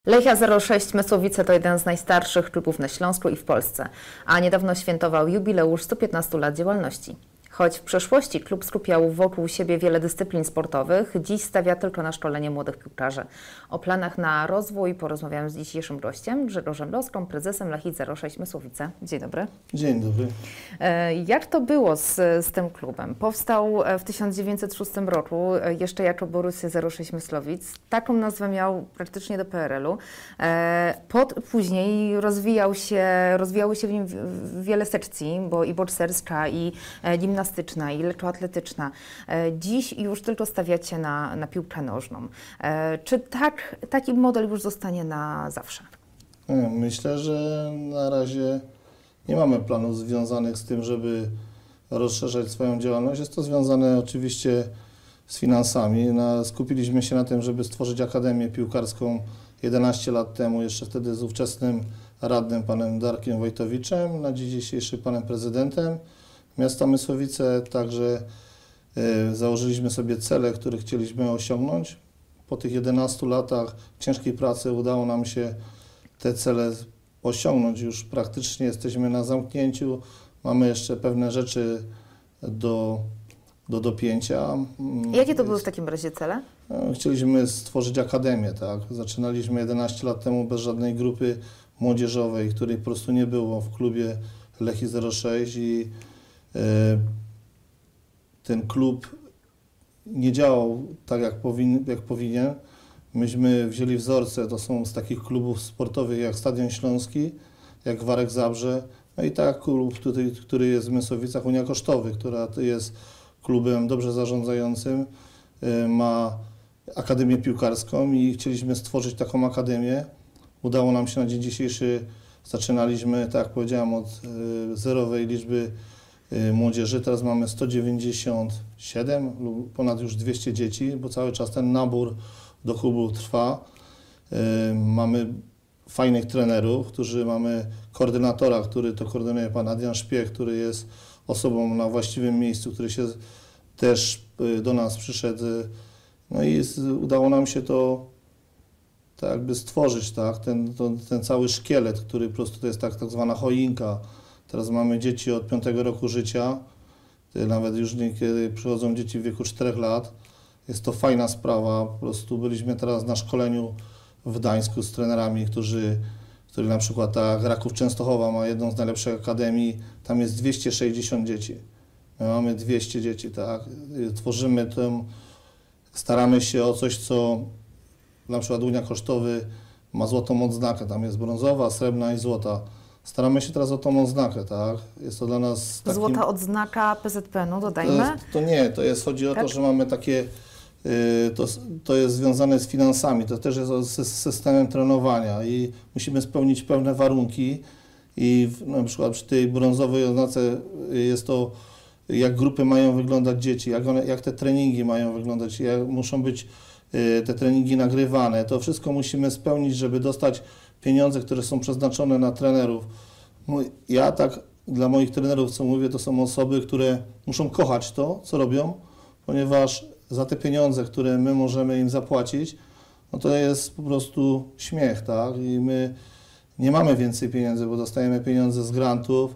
Lechia 06 Mysłowice to jeden z najstarszych klubów na Śląsku i w Polsce, a niedawno świętował jubileusz 115 lat działalności. Choć w przeszłości klub skupiał wokół siebie wiele dyscyplin sportowych, dziś stawia tylko na szkolenie młodych piłkarzy. O planach na rozwój porozmawiałem z dzisiejszym gościem, Grzegorzem Loską, prezesem Lechii 06 Mysłowice. Dzień dobry. Dzień dobry. Jak to było z tym klubem? Powstał w 1906 roku jeszcze jako Borussia 06 Mysłowic. Taką nazwę miał praktycznie do PRL-u. Później rozwijały się w nim wiele sekcji, bo i bokserska, i gimnastyczna, i lekkoatletyczna. Dziś już tylko stawiacie na piłkę nożną. Czy taki model już zostanie na zawsze? Myślę, że na razie nie mamy planów związanych z tym, żeby rozszerzać swoją działalność. Jest to związane oczywiście z finansami. Skupiliśmy się na tym, żeby stworzyć akademię piłkarską 11 lat temu, jeszcze wtedy z ówczesnym radnym panem Darkiem Wojtowiczem, na dzień dzisiejszy panem prezydentem miasta Mysłowice. Także założyliśmy sobie cele, które chcieliśmy osiągnąć. Po tych 11 latach ciężkiej pracy udało nam się te cele osiągnąć. Już praktycznie jesteśmy na zamknięciu. Mamy jeszcze pewne rzeczy do dopięcia. Jakie to były w takim razie cele? Chcieliśmy stworzyć akademię, tak. Zaczynaliśmy 11 lat temu bez żadnej grupy młodzieżowej, której po prostu nie było w klubie Lechii 06 i ten klub nie działał tak, jak powinien. Myśmy wzięli wzorce, to są z takich klubów sportowych jak Stadion Śląski, jak Warek Zabrze, no i tak klub, który jest w Mysłowicach, Unia Kosztowych, która jest klubem dobrze zarządzającym, ma akademię piłkarską i chcieliśmy stworzyć taką akademię. Udało nam się na dzień dzisiejszy, zaczynaliśmy, tak jak powiedziałem, od zerowej liczby młodzieży. Teraz mamy 197 lub ponad już 200 dzieci, bo cały czas ten nabór do klubu trwa. Mamy fajnych trenerów, mamy koordynatora, który to koordynuje pan Adrian Szpiech, który jest osobą na właściwym miejscu, który się też do nas przyszedł. No i udało nam się to tak jakby stworzyć, tak? Ten cały szkielet, który po prostu to jest tak zwana choinka. Teraz mamy dzieci od 5 roku życia, nawet już niekiedy przychodzą dzieci w wieku 4 lat. Jest to fajna sprawa, po prostu byliśmy teraz na szkoleniu w Gdańsku z trenerami, którzy na przykład ta Raków Częstochowa ma jedną z najlepszych akademii, tam jest 260 dzieci. My mamy 200 dzieci, tak. Tworzymy to, staramy się o coś, co na przykład Unia Kosztowy ma złotą odznakę, tam jest brązowa, srebrna i złota. Staramy się teraz o tą odznakę, tak? Jest to dla nas takim... Złota odznaka PZPN-u, dodajmy? Chodzi o to, że mamy takie, to jest związane z finansami, to też jest z systemem trenowania i musimy spełnić pewne warunki i na przykład przy tej brązowej odznace jest to, jak grupy mają wyglądać dzieci, jak te treningi mają wyglądać, jak muszą być te treningi nagrywane. To wszystko musimy spełnić, żeby dostać pieniądze, które są przeznaczone na trenerów. Ja tak dla moich trenerów, co mówię, to są osoby, które muszą kochać to, co robią, ponieważ za te pieniądze, które my możemy im zapłacić, no to jest po prostu śmiech, tak? I my nie mamy więcej pieniędzy, bo dostajemy pieniądze z grantów.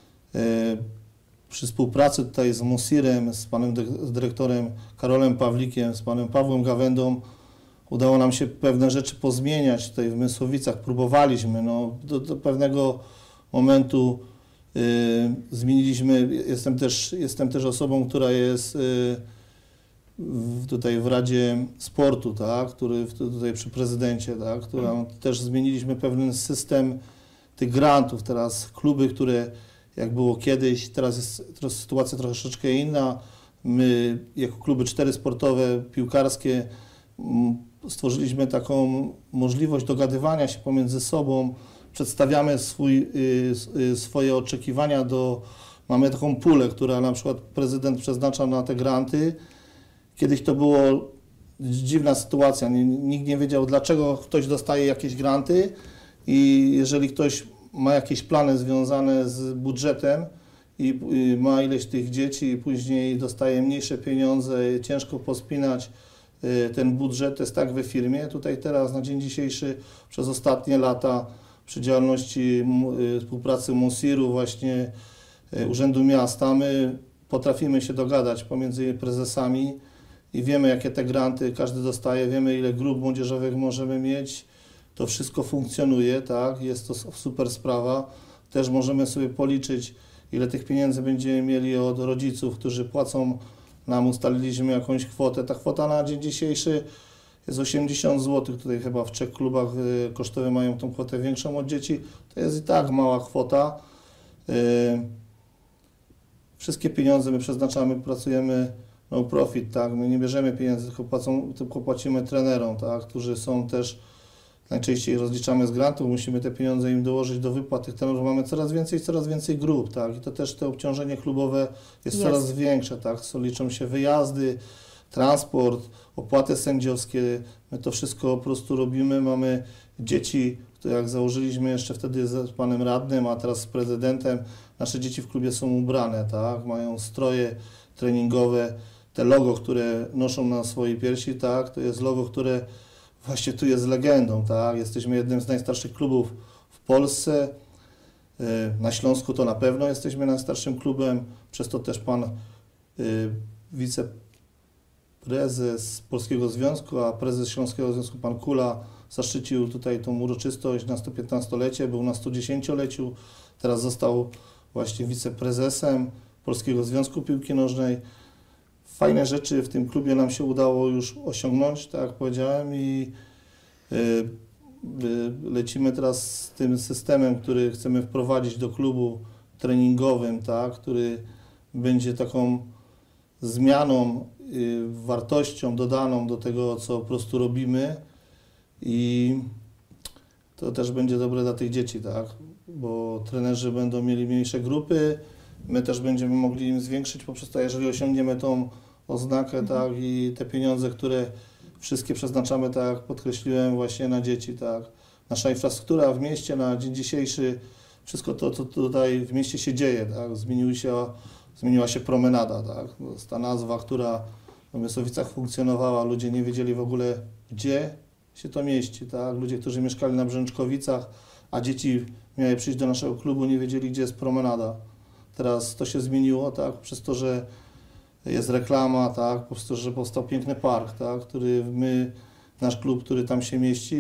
Przy współpracy tutaj z Musirem, z panem dyrektorem Karolem Pawlikiem, z panem Pawłem Gawędą udało nam się pewne rzeczy pozmieniać tutaj w Mysłowicach. Próbowaliśmy, do pewnego momentu zmieniliśmy. Jestem też osobą, która jest tutaj w Radzie Sportu, tak, tutaj przy prezydencie, tak, która też zmieniliśmy pewien system tych grantów. Teraz kluby, które jak było kiedyś, teraz jest sytuacja troszeczkę inna. My jako kluby 4 sportowe, piłkarskie stworzyliśmy taką możliwość dogadywania się pomiędzy sobą, przedstawiamy swoje oczekiwania mamy taką pulę, która na przykład prezydent przeznacza na te granty. Kiedyś to było dziwna sytuacja, nikt nie wiedział, dlaczego ktoś dostaje jakieś granty i jeżeli ktoś ma jakieś plany związane z budżetem i ma ileś tych dzieci i później dostaje mniejsze pieniądze, ciężko pospinać ten budżet, to jest tak we firmie. Tutaj teraz na dzień dzisiejszy przez ostatnie lata przy działalności współpracy MOSIR-u, właśnie Urzędu Miasta, my potrafimy się dogadać pomiędzy prezesami i wiemy, jakie te granty każdy dostaje, wiemy, ile grup młodzieżowych możemy mieć. To wszystko funkcjonuje, tak? Jest to super sprawa. Też możemy sobie policzyć, ile tych pieniędzy będziemy mieli od rodziców, którzy płacą nam, ustaliliśmy jakąś kwotę. Ta kwota na dzień dzisiejszy jest 80 zł. Tutaj chyba w 3 klubach kosztowe mają tą kwotę większą od dzieci. To jest i tak mała kwota. Wszystkie pieniądze my przeznaczamy, pracujemy no profit, tak? My nie bierzemy pieniędzy, tylko płacimy trenerom, tak? Którzy są też, najczęściej rozliczamy z grantów, musimy te pieniądze im dołożyć do wypłat tych trenerów. Mamy coraz więcej grup, tak? I to też to obciążenie klubowe jest coraz większe, tak? Liczą się wyjazdy, transport, opłaty sędziowskie. My to wszystko po prostu robimy. Mamy dzieci, które jak założyliśmy jeszcze wtedy z panem radnym, a teraz z prezydentem, nasze dzieci w klubie są ubrane, tak? Mają stroje treningowe, te logo, które noszą na swojej piersi, tak? To jest logo, które właśnie tu jest legendą, tak? Jesteśmy jednym z najstarszych klubów w Polsce. Na Śląsku to na pewno jesteśmy najstarszym klubem, przez to też pan wiceprezes Polskiego Związku, a prezes Śląskiego Związku pan Kula zaszczycił tutaj tą uroczystość na 115-lecie, był na 110-leciu, teraz został właśnie wiceprezesem Polskiego Związku Piłki Nożnej. Fajne rzeczy w tym klubie nam się udało już osiągnąć, tak jak powiedziałem, i lecimy teraz z tym systemem, który chcemy wprowadzić do klubu treningowym, tak, który będzie taką zmianą, wartością dodaną do tego, co po prostu robimy, i to też będzie dobre dla tych dzieci, tak, bo trenerzy będą mieli mniejsze grupy, my też będziemy mogli im zwiększyć poprzez to, jeżeli osiągniemy tą oznakę, tak, i te pieniądze, które wszystkie przeznaczamy, tak jak podkreśliłem, właśnie na dzieci, tak. Nasza infrastruktura w mieście na dzień dzisiejszy, wszystko to, co tutaj w mieście się dzieje, tak, zmieniła się promenada, tak. To jest ta nazwa, która w Mysłowicach funkcjonowała, ludzie nie wiedzieli w ogóle, gdzie się to mieści, tak. Ludzie, którzy mieszkali na Brzęczkowicach, a dzieci miały przyjść do naszego klubu, nie wiedzieli, gdzie jest promenada. Teraz to się zmieniło, tak, przez to, że jest reklama, tak, po prostu, że powstał piękny park, tak, który nasz klub, który tam się mieści,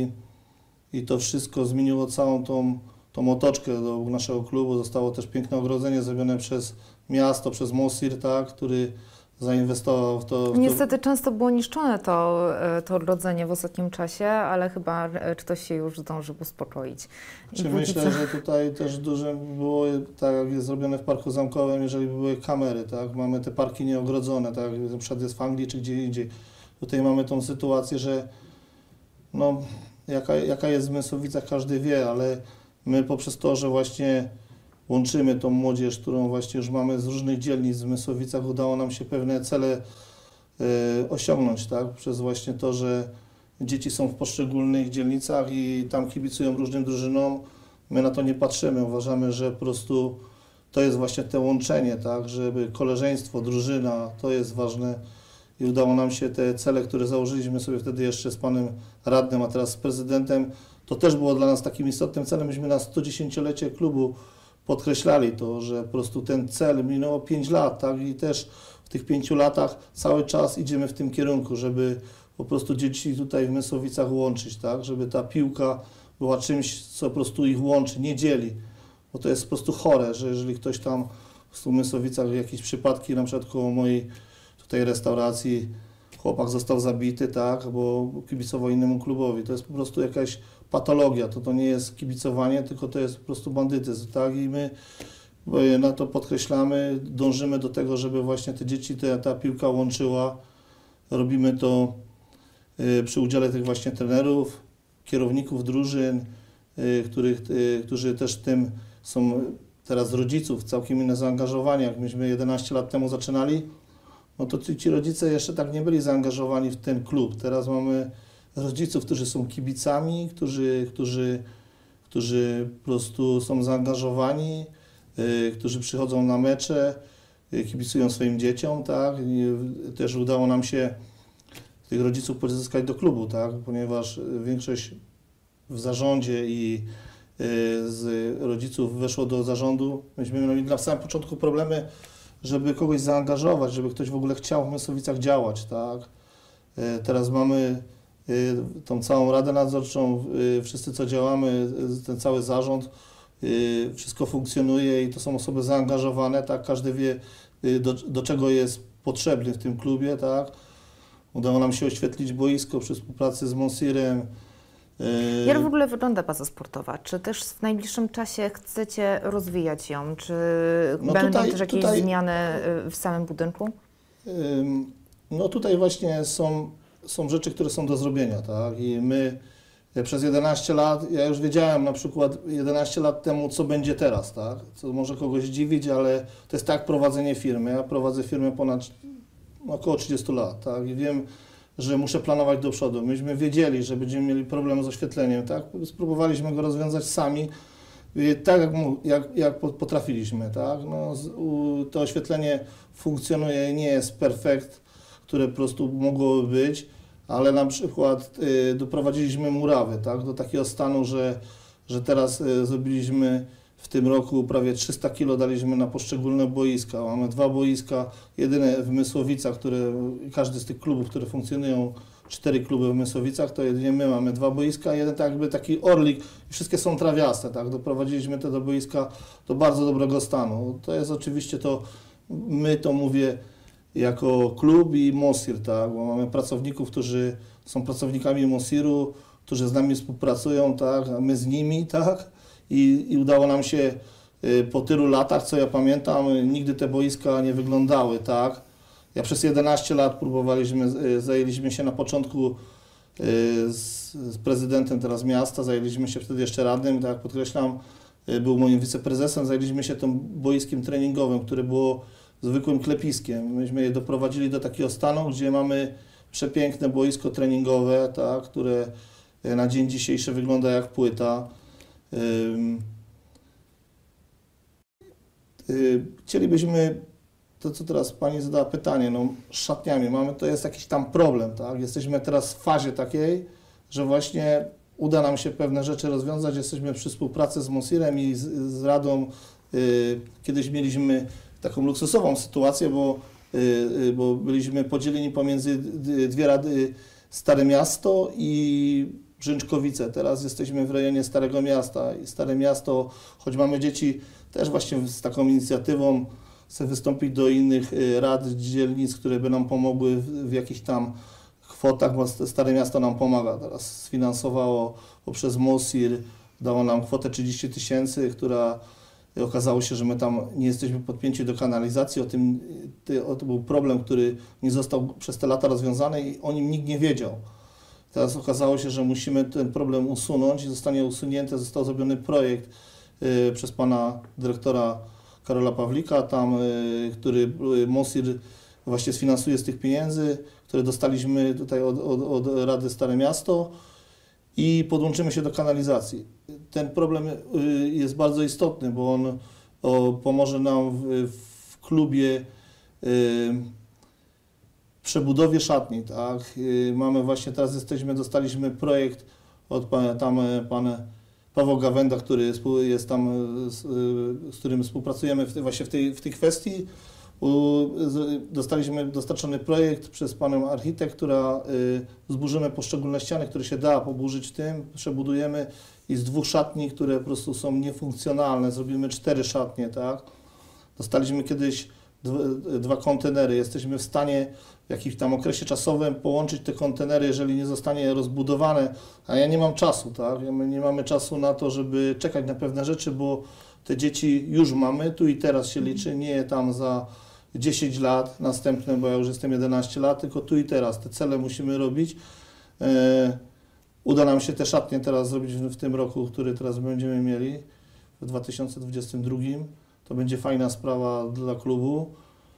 i to wszystko zmieniło całą tą otoczkę do naszego klubu. Zostało też piękne ogrodzenie zrobione przez miasto, przez MOSIR, tak, który zainwestował w to. Niestety często było niszczone to odrodzenie w ostatnim czasie, ale chyba ktoś się już zdążył uspokoić. Myślę, że tutaj też duże było, tak jak jest zrobione w Parku Zamkowym, jeżeli były kamery, tak, mamy te parki nieogrodzone, tak jak na przykład jest w Anglii czy gdzie indziej. Tutaj mamy tą sytuację, że no, jaka jest w Mysłowicach, każdy wie, ale my poprzez to, że właśnie łączymy tą młodzież, którą właśnie już mamy z różnych dzielnic w Mysłowicach, udało nam się pewne cele osiągnąć, tak? Przez właśnie to, że dzieci są w poszczególnych dzielnicach i tam kibicują różnym drużynom. My na to nie patrzymy, uważamy, że po prostu to jest właśnie to łączenie, tak? Żeby koleżeństwo, drużyna, to jest ważne, i udało nam się te cele, które założyliśmy sobie wtedy jeszcze z panem radnym, a teraz z prezydentem, to też było dla nas takim istotnym celem. Myśmy na 110-lecie klubu podkreślali to, że po prostu ten cel minęło 5 lat, tak, i też w tych 5 latach cały czas idziemy w tym kierunku, żeby po prostu dzieci tutaj w Mysłowicach łączyć, tak, żeby ta piłka była czymś, co po prostu ich łączy, nie dzieli, bo to jest po prostu chore, że jeżeli ktoś tam w Mysłowicach jakieś przypadki, na przykład koło mojej tutaj restauracji chłopak został zabity, tak, bo kibicował innemu klubowi, to jest po prostu jakaś patologia, to nie jest kibicowanie, tylko to jest po prostu bandytyzm, tak, i my na to podkreślamy, dążymy do tego, żeby właśnie te dzieci, ta piłka łączyła. Robimy to przy udziale tych właśnie trenerów, kierowników drużyn, którzy też tym są teraz rodziców, całkiem inne zaangażowanie. Jak myśmy 11 lat temu zaczynali, no to ci rodzice jeszcze tak nie byli zaangażowani w ten klub. Teraz mamy rodziców, którzy są kibicami, którzy po prostu są zaangażowani, którzy przychodzą na mecze, kibicują swoim dzieciom, tak. I też udało nam się tych rodziców pozyskać do klubu, tak? Ponieważ większość w zarządzie i z rodziców weszło do zarządu. Myśmy mieli na samym początku problemy, żeby kogoś zaangażować, żeby ktoś w ogóle chciał w Mysłowicach działać, tak? Teraz mamy tą całą Radę Nadzorczą, wszyscy co działamy, ten cały zarząd, wszystko funkcjonuje i to są osoby zaangażowane, tak? Każdy wie, do czego jest potrzebny w tym klubie, tak? Udało nam się oświetlić boisko przy współpracy z Monsirem. Jak w ogóle wygląda baza sportowa? Czy też w najbliższym czasie chcecie rozwijać ją? Czy będą też jakieś zmiany w samym budynku? No tutaj właśnie są rzeczy, które są do zrobienia, tak? I my przez 11 lat, ja już wiedziałem na przykład 11 lat temu, co będzie teraz, tak? Co może kogoś dziwić, ale to jest tak prowadzenie firmy. Ja prowadzę firmę około 30 lat, tak? I wiem, że muszę planować do przodu. Myśmy wiedzieli, że będziemy mieli problem z oświetleniem, tak? Spróbowaliśmy go rozwiązać sami, tak jak potrafiliśmy, tak? No, to oświetlenie funkcjonuje, nie jest perfekt, które po prostu mogłoby być, ale na przykład doprowadziliśmy murawy, tak? Do takiego stanu, że teraz zrobiliśmy w tym roku prawie 300 kg daliśmy na poszczególne boiska. Mamy 2 boiska, jedyne w Mysłowicach, każdy z tych klubów, które funkcjonują, 4 kluby w Mysłowicach, to jedynie my mamy 2 boiska, jeden tak jakby taki orlik i wszystkie są trawiaste, tak? Doprowadziliśmy te do boiska do bardzo dobrego stanu. To jest oczywiście my to mówię jako klub i Mosir, tak? Bo mamy pracowników, którzy są pracownikami Mosiru, którzy z nami współpracują, tak? A my z nimi, tak? I udało nam się po tylu latach, co ja pamiętam, nigdy te boiska nie wyglądały, tak? Ja przez 11 lat zajęliśmy się na początku z prezydentem teraz miasta, zajęliśmy się wtedy jeszcze radnym, tak jak podkreślam, był moim wiceprezesem, zajęliśmy się tym boiskiem treningowym, które było zwykłym klepiskiem. Myśmy je doprowadzili do takiego stanu, gdzie mamy przepiękne boisko treningowe, tak, które na dzień dzisiejszy wygląda jak płyta. Chcielibyśmy, to co teraz Pani zadała pytanie, no z szatniami, to jest jakiś tam problem, tak? Jesteśmy teraz w fazie takiej, że właśnie uda nam się pewne rzeczy rozwiązać, jesteśmy przy współpracy z Monsirem i z Radą. Kiedyś mieliśmy taką luksusową sytuację, bo byliśmy podzieleni pomiędzy 2 rady Stare Miasto i Brzęczkowice. Teraz jesteśmy w rejonie Starego Miasta i Stare Miasto, choć mamy dzieci, też właśnie z taką inicjatywą chcę wystąpić do innych rad, dzielnic, które by nam pomogły w jakichś tam kwotach, bo Stare Miasto nam pomaga. Teraz sfinansowało poprzez Mosir, dało nam kwotę 30 000, która okazało się, że my tam nie jesteśmy podpięci do kanalizacji. To był problem, który nie został przez te lata rozwiązany i o nim nikt nie wiedział. Teraz okazało się, że musimy ten problem usunąć i zostanie usunięty, został zrobiony projekt przez pana dyrektora Karola Pawlika, który Mosir właśnie sfinansuje z tych pieniędzy, które dostaliśmy tutaj od Rady Stare Miasto i podłączymy się do kanalizacji. Ten problem jest bardzo istotny, bo on pomoże nam w klubie przebudowie szatni, tak? Mamy właśnie, dostaliśmy projekt od pan Paweł Gawenda, który jest tam, z którym współpracujemy właśnie w tej kwestii. Dostaliśmy dostarczony projekt przez panią architekt, która zburzymy poszczególne ściany, które się da poburzyć przebudujemy i z 2 szatni, które po prostu są niefunkcjonalne, zrobimy 4 szatnie, tak? Dostaliśmy kiedyś 2 kontenery, jesteśmy w stanie w jakimś tam okresie czasowym połączyć te kontenery, jeżeli nie zostanie rozbudowane, a ja nie mam czasu, tak? My nie mamy czasu na to, żeby czekać na pewne rzeczy, bo te dzieci już mamy, tu i teraz się liczy, nie tam za 10 lat następne, bo ja już jestem 11 lat, tylko tu i teraz. Te cele musimy robić. Uda nam się te szatnie teraz zrobić w tym roku, który teraz będziemy mieli, w 2022. To będzie fajna sprawa dla klubu.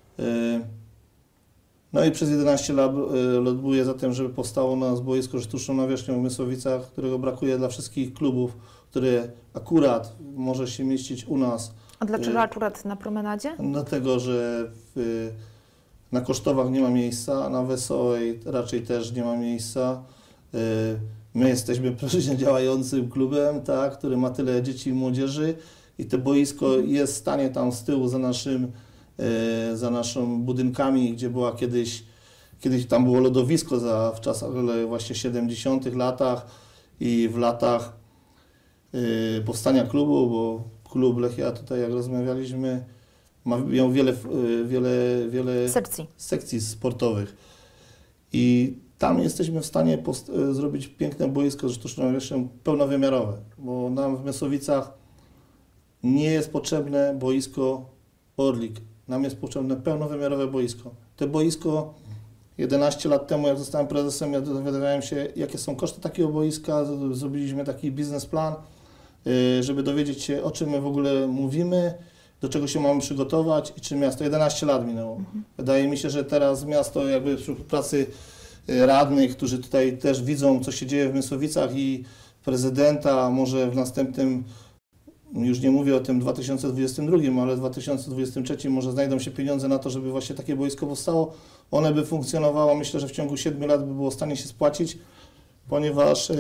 No i przez 11 lat lobbuję za tym, żeby powstało u nas boisko sztuczną nawierzchnią w Mysłowicach, którego brakuje dla wszystkich klubów, które akurat może się mieścić u nas. A dlaczego akurat na promenadzie? Dlatego, że Na Kosztowach nie ma miejsca, na Wesołej raczej też nie ma miejsca. My jesteśmy prężnie działającym klubem, tak, który ma tyle dzieci i młodzieży i to boisko jest w stanie tam z tyłu za naszą budynkami, gdzie była kiedyś tam było lodowisko w czasach właśnie 70. latach i w latach powstania klubu, bo klub Lechia tutaj, jak rozmawialiśmy, miał wiele sekcji sportowych i tam jesteśmy w stanie zrobić piękne boisko ze sztuczną nawierzchnią pełnowymiarowe, bo nam w Mysłowicach nie jest potrzebne boisko Orlik, nam jest potrzebne pełnowymiarowe boisko. To boisko 11 lat temu, jak zostałem prezesem, ja dowiadywałem się, jakie są koszty takiego boiska, zrobiliśmy taki biznesplan, żeby dowiedzieć się, o czym my w ogóle mówimy, do czego się mamy przygotować i czy miasto 11 lat minęło. Wydaje mi się, że teraz miasto jakby przy pracy radnych, którzy tutaj też widzą, co się dzieje w Mysłowicach i prezydenta, może w następnym, już nie mówię o tym 2022, ale w 2023 może znajdą się pieniądze na to, żeby właśnie takie boisko powstało. One by funkcjonowało, myślę, że w ciągu 7 lat by było w stanie się spłacić, ponieważ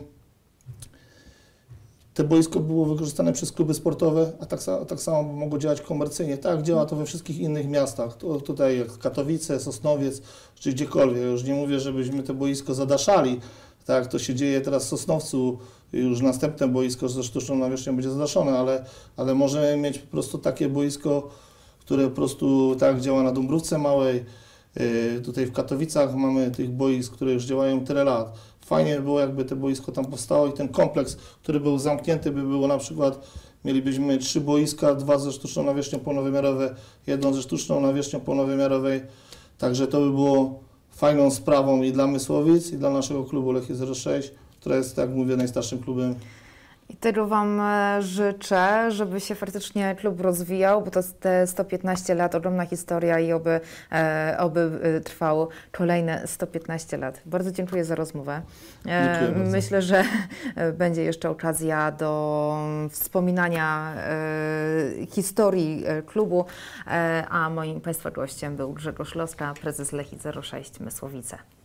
te boisko było wykorzystane przez kluby sportowe, a tak samo mogło działać komercyjnie. Tak działa to we wszystkich innych miastach. Tutaj jak Katowice, Sosnowiec, czy gdziekolwiek. Ja już nie mówię, żebyśmy to boisko zadaszali. Tak, to się dzieje teraz w Sosnowcu, już następne boisko ze sztuczną nawierzchnią będzie zadaszone, ale możemy mieć po prostu takie boisko, które po prostu tak działa na Dąbrówce Małej. Tutaj w Katowicach mamy tych boisk, które już działają tyle lat. Fajnie by było, jakby to boisko tam powstało i ten kompleks, który był zamknięty, by było na przykład, mielibyśmy 3 boiska, 2 ze sztuczną nawierzchnią pełnowymiarowe, 1 ze sztuczną nawierzchnią pełnowymiarowej. Także to by było fajną sprawą i dla Mysłowic, i dla naszego klubu Lechii 06, która jest, tak jak mówię, najstarszym klubem. I tego Wam życzę, żeby się faktycznie klub rozwijał, bo to te 115 lat, ogromna historia i oby trwało kolejne 115 lat. Bardzo dziękuję za rozmowę. Myślę, że będzie jeszcze okazja do wspominania historii klubu, a moim Państwa gościem był Grzegorz Loska, prezes Lechii 06 Mysłowice.